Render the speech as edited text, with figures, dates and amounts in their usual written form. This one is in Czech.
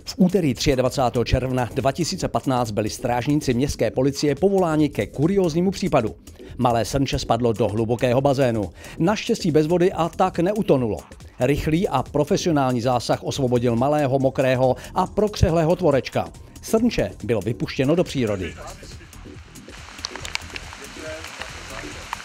V úterý 23. června 2015 byli strážníci městské policie povoláni ke kurióznímu případu. Malé srnče spadlo do hlubokého bazénu. Naštěstí bez vody a tak neutonulo. Rychlý a profesionální zásah osvobodil malého, mokrého a prokřehlého tvorečka. Srnče bylo vypuštěno do přírody.